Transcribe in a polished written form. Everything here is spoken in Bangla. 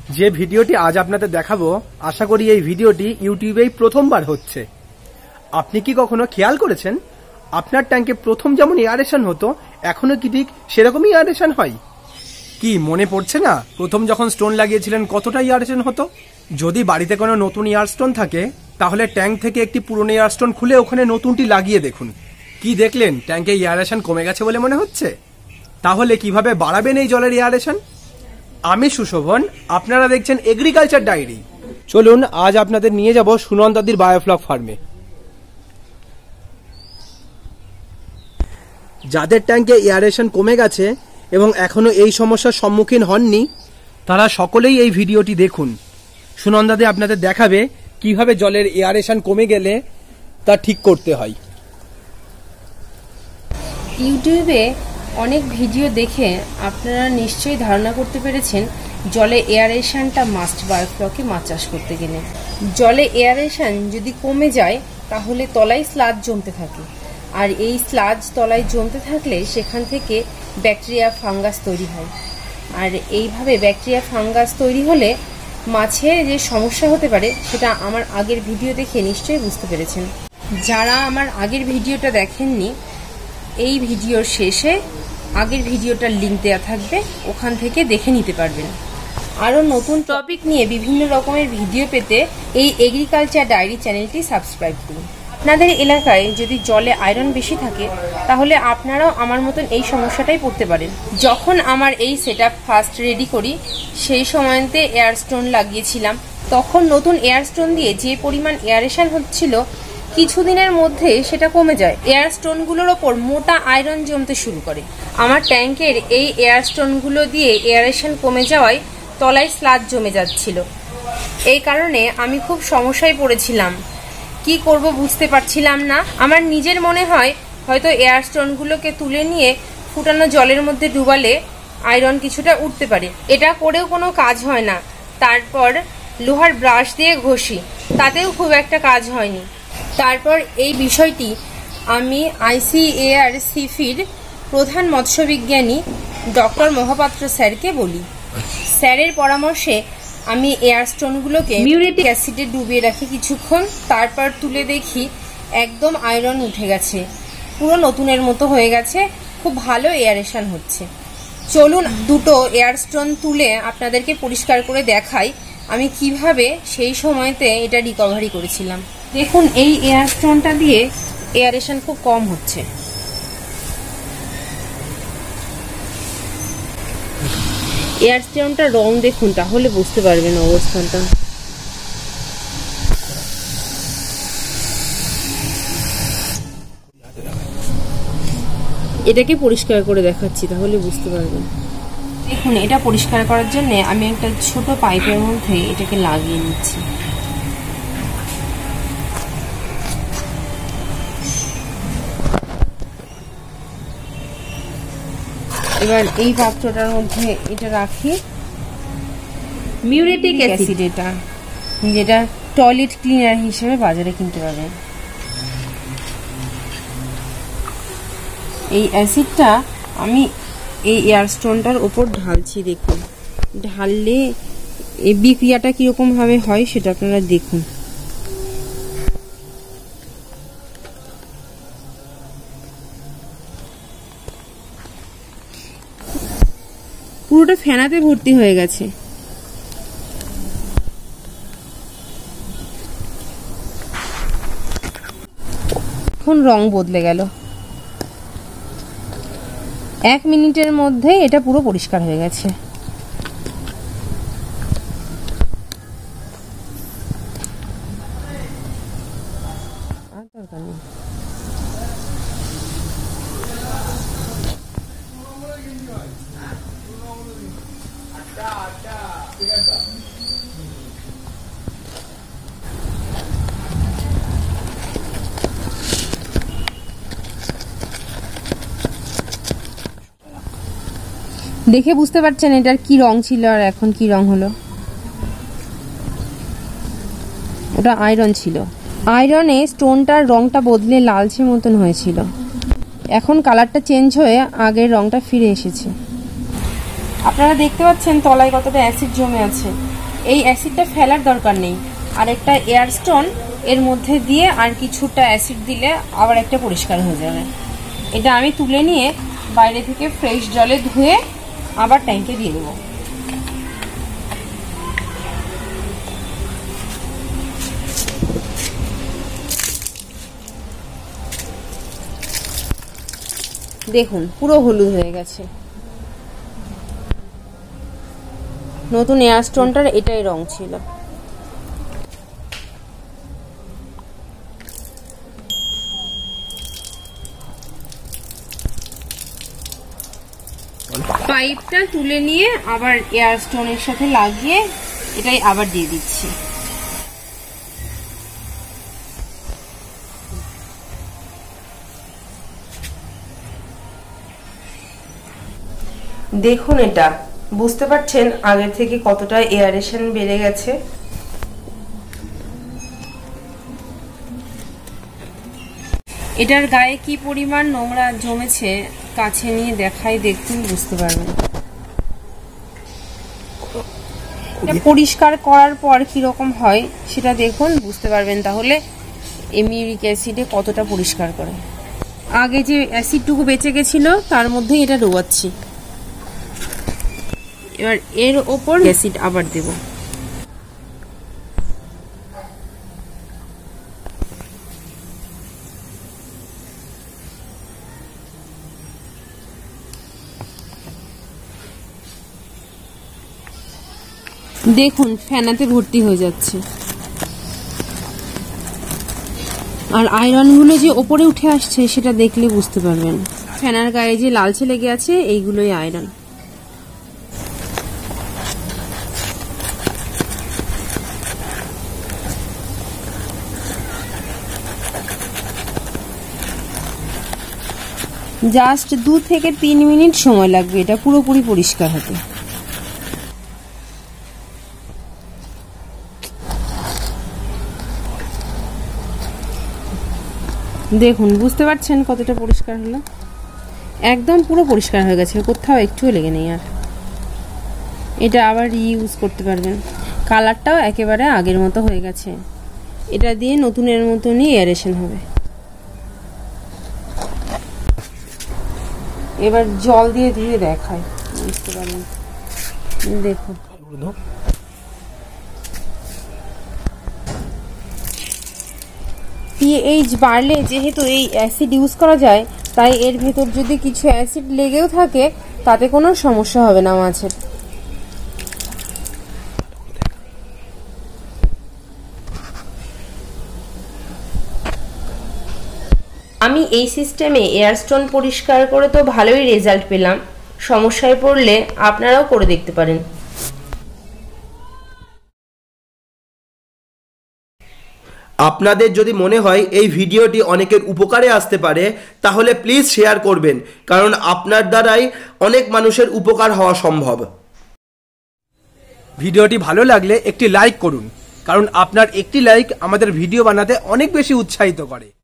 যে ভিডিওটি আজ আপনাদের দেখাবো, আশা করি এই ভিডিওটি ইউটিউবেই প্রথমবার হচ্ছে। আপনি কি কখনো খেয়াল করেছেন আপনার ট্যাঙ্কে প্রথম যেমন এয়ারেশন হতো এখনো কি ঠিক সেরকমই এয়ারেশন হয়? কি মনে পড়ছে না প্রথম যখন স্টোন লাগিয়েছিলেন কতটা এয়ারেশন হতো? যদি বাড়িতে কোনো নতুন এয়ারস্টোন থাকে তাহলে ট্যাঙ্ক থেকে একটি পুরনো এয়ারস্টোন খুলে ওখানে নতুনটি লাগিয়ে দেখুন। কি দেখলেন? ট্যাঙ্কে এয়ারেশন কমে গেছে বলে মনে হচ্ছে? তাহলে কিভাবে বাড়াবেন এই জলের এয়ারেশন? আমি সুশোভন, আপনারা দেখছেন এগ্রিকালচার ডায়েরি। চলুন আজ আপনাদের নিয়ে যাব সুনন্দাদির বায়োফ্লক ফার্মে। যাদের ট্যাঙ্কে এয়ারেশন কমে গেছে এবং এখনো এই সমস্যার সম্মুখীন হননি তারা সকলেই এই ভিডিওটি দেখুন। সুনন্দাদি আপনাদের দেখাবে কিভাবে জলের এয়ারেশন কমে গেলে তা ঠিক করতে হয়। ইউটিউবে অনেক ভিডিও দেখে আপনারা নিশ্চয়ই ধারণা করতে পেরেছেন জলে এয়ারেশনটা মাস্ট বায়োফ্লকে মাছ চাষ করতে গেলে। জলে এয়ারেশন যদি কমে যায় তাহলে তলায় স্লাজ জমতে থাকে, আর এই স্লাজ তলায় জমতে থাকলে সেখান থেকে ব্যাকটেরিয়া ফাঙ্গাস তৈরি হয়, আর এইভাবে ব্যাকটেরিয়া ফাঙ্গাস তৈরি হলে মাছের যে সমস্যা হতে পারে সেটা আমার আগের ভিডিও দেখে নিশ্চয়ই বুঝতে পেরেছেন। যারা আমার আগের ভিডিওটা দেখেননি, এই ভিডিওর শেষে আগের ভিডিওটার লিঙ্ক দেওয়া থাকবে, ওখান থেকে দেখে নিতে পারবেন। আরও নতুন টপিক নিয়ে বিভিন্ন রকমের ভিডিও পেতে এই এগ্রিকালচার ডায়েরি চ্যানেলটি সাবস্ক্রাইব করুন। আপনাদের এলাকায় যদি জলে আয়রন বেশি থাকে তাহলে আপনারাও আমার মতন এই সমস্যাটাই পড়তে পারেন। যখন আমার এই সেটআপ ফার্স্ট রেডি করি সেই সময়তে এয়ারস্টোন লাগিয়েছিলাম, তখন নতুন এয়ারস্টোন দিয়ে যে পরিমাণ এয়ারেশন হচ্ছিল কিছুদিনের মধ্যে সেটা কমে যায়। এয়ারস্টোনগুলোর ওপর মোটা আয়রন জমতে শুরু করে। আমার ট্যাঙ্কের এই এয়ারস্টোনগুলো দিয়ে এয়ারেশন কমে যাওয়ায় তলায় স্লাজ জমে যাচ্ছিল। এই কারণে আমি খুব সমস্যায় পড়েছিলাম, কি করব বুঝতে পারছিলাম না। আমার নিজের মনে হয় হয়তো এয়ারস্টোনগুলোকে তুলে নিয়ে ফুটানো জলের মধ্যে ডুবালে আয়রন কিছুটা উঠতে পারে। এটা করেও কোনো কাজ হয় না। তারপর লোহার ব্রাশ দিয়ে ঘষি, তাতেও খুব একটা কাজ হয়নি। তারপর এই বিষয়টি আমি ICAR সিফির প্রধান মৎস্যবিজ্ঞানী ডক্টর মহাপাত্র স্যারকে বলি। স্যারের পরামর্শে আমি এয়ারস্টোনগুলোকে মিউরেটিক অ্যাসিডে ডুবিয়ে রাখি কিছুক্ষণ, তারপর তুলে দেখি একদম আয়রন উঠে গেছে, পুরো নতুনের মতো হয়ে গেছে, খুব ভালো এয়ারেশন হচ্ছে। চলুন দুটো এয়ারস্টোন তুলে আপনাদেরকে পরিষ্কার করে দেখাই আমি কিভাবে সেই সময়তে এটা রিকভারি করেছিলাম। দেখুন, এই এয়ারস্টোনটা দিয়ে এয়ারেশন খুব কম হচ্ছে। এয়ারস্টোনটা রং দেখুন, তাহলে বুঝতে পারবেন অবস্থানটা। এটাকে পরিষ্কার করে দেখাচ্ছি, তাহলে বুঝতে পারবেন। দেখুন, এটা পরিষ্কার করার জন্য আমি একটা ছোট পাইপের মধ্যে এটাকে লাগিয়ে নিচ্ছি। এবার এই পাত্রটার মধ্যে এটা রাখি মিউরেটিক অ্যাসিড, এটা যেটা টয়লেট ক্লিনার হিসেবে বাজারে কিনতে পাবেন। এই অ্যাসিডটা আমি এই এয়ারস্টোনটার ওপর ঢালছি। দেখুন, ঢাললে এই বিক্রিয়াটা কিরকম ভাবে হয় সেটা আপনারা দেখুন। পুরোটা ফেনাতে ভর্তি হয়ে গেছে। এখন রং বদলে গেল। 1 মিনিটের মধ্যে এটা পুরো পরিষ্কার হয়ে গেছে। আর দরকার নেই। দেখে বুঝতে পারছেন এটার কি রং ছিল আর এখন কি রং হলো? ওটা আয়রন ছিল। আয়রনে স্টোনটার রংটা বদলে লালচে মতন হয়েছিল, এখন কালারটা চেঞ্জ হয়ে আগের রংটা ফিরে এসেছে। আপনারা দেখতে পাচ্ছেন তলায় কতটা অ্যাসিড জমে আছে। এই অ্যাসিডটা ফেলার দরকার নেই। আর একটা এয়ার স্টোন এর মধ্যে দিয়ে আর কিছুটা অ্যাসিড দিলে আবার একটা পরিষ্কার হয়ে যাবে। এটা আমি তুলে নিয়ে বাইরে থেকে ফ্রেশ জলে ধুয়ে আবার ট্যাঙ্কে দিয়ে দেবো। দেখুন পুরো হলুদ হয়ে গেছে। নতুন এয়ার স্টোনটার এটাই রং ছিল। পাইপটা তুলে নিয়ে আবার এয়ার স্টোনের সাথে লাগিয়ে এটাই আবার দিয়ে দিচ্ছি। দেখুন এটা বুঝতে পারছেন আগে থেকে কতটা এয়ারেশন বেড়ে গেছে। এটার গায়ে কি পরিমাণ নোংরা জমেছে কাছে নিয়ে দেখাই, দেখুন বুঝতে পারবেন। পরিষ্কার করার পর কিরকম হয় সেটা দেখুন, বুঝতে পারবেন তাহলে মিউরিক অ্যাসিডে কতটা পরিষ্কার করে। আগে যে অ্যাসিডটুকু বেঁচে গেছিল তার মধ্যে এটা ডোবাচ্ছি। এবার এর ওপর অ্যাসিড আবার দেব। দেখুন ফেনাতে ভর্তি হয়ে যাচ্ছে। আর আয়রনগুলো যে ওপরে উঠে আসছে সেটা দেখলে বুঝতে পারবেন। ফেনার গায়ে যে লালচে লেগে আছে এইগুলোই আয়রন। জাস্ট 2 থেকে 3 মিনিট সময় লাগবে এটা পুরোপুরি পরিষ্কার হতে। দেখুন বুঝতে পারছেন কতটা পরিষ্কার হলো। একদম পুরো পরিষ্কার হয়ে গেছে, কোথাও একটুও লেগে নেই আর। এটা আবার রিইউজ করতে পারবেন। কালারটাও একেবারে আগের মতো হয়ে গেছে। এটা দিয়ে নতুনের মতনই এয়ারেশন হবে। এবার জল দিয়ে ধুয়ে দেখায়, বুঝতে পারবেন। দেখুন পিএইচ বাড়লে যেহেতু এই অ্যাসিড ইউজ করা যায়, তাই এর ভেতর যদি কিছু অ্যাসিড লেগেও থাকে তাতে কোনো সমস্যা হবে না মাছের। আমি এই সিস্টেমে এয়ারস্টোন পরিষ্কার করে তো ভালোই রেজাল্ট পেলাম। সমস্যায় পড়লে আপনারাও করে দেখতে পারেন। আপনাদের যদি মনে হয় এই ভিডিওটি অনেকের উপকারে আসতে পারে তাহলে প্লিজ শেয়ার করবেন, কারণ আপনার দ্বারাই অনেক মানুষের উপকার হওয়া সম্ভব। ভিডিওটি ভালো লাগলে একটি লাইক করুন, কারণ আপনার একটি লাইক আমাদের ভিডিও বানাতে অনেক বেশি উৎসাহিত করে।